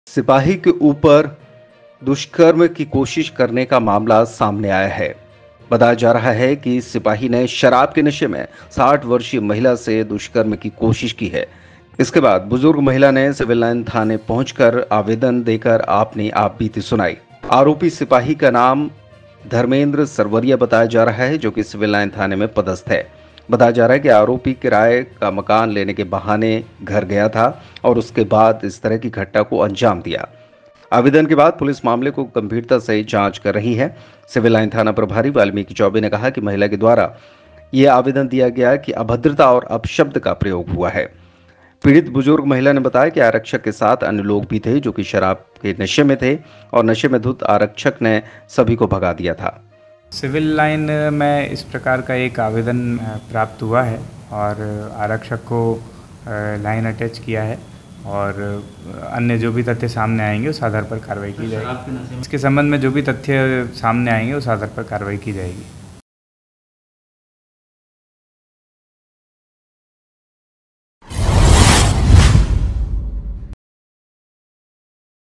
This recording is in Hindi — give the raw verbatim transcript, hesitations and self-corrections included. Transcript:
सिपाही के ऊपर दुष्कर्म की कोशिश करने का मामला सामने आया है। बताया जा रहा है कि सिपाही ने शराब के नशे में साठ वर्षीय महिला से दुष्कर्म की कोशिश की है। इसके बाद बुजुर्ग महिला ने सिविल लाइन थाने पहुंचकर आवेदन देकर अपनी आप बीती सुनाई। आरोपी सिपाही का नाम धर्मेंद्र सरवरिया बताया जा रहा है, जो कि सिविल लाइन थाने में पदस्थ है। बताया जा रहा है कि आरोपी किराए का मकान लेने के बहाने घर गया था और उसके बाद इस तरह की घटना को अंजाम दिया। आवेदन के बाद पुलिस मामले को गंभीरता से जांच कर रही है। सिविल लाइन थाना प्रभारी वाल्मीकि चौबे ने कहा कि महिला के द्वारा ये आवेदन दिया गया कि अभद्रता और अपशब्द का प्रयोग हुआ है। पीड़ित बुजुर्ग महिला ने बताया कि आरक्षक के साथ अन्य लोग भी थे जो कि शराब के नशे में थे और नशे में धुत आरक्षक ने सभी को भगा दिया था। सिविल लाइन में इस प्रकार का एक आवेदन प्राप्त हुआ है और आरक्षक को लाइन अटैच किया है और अन्य जो भी तथ्य सामने आएंगे उस आधार पर कार्रवाई की जाएगी। इसके संबंध में जो भी तथ्य सामने आएंगे उस आधार पर कार्रवाई की जाएगी।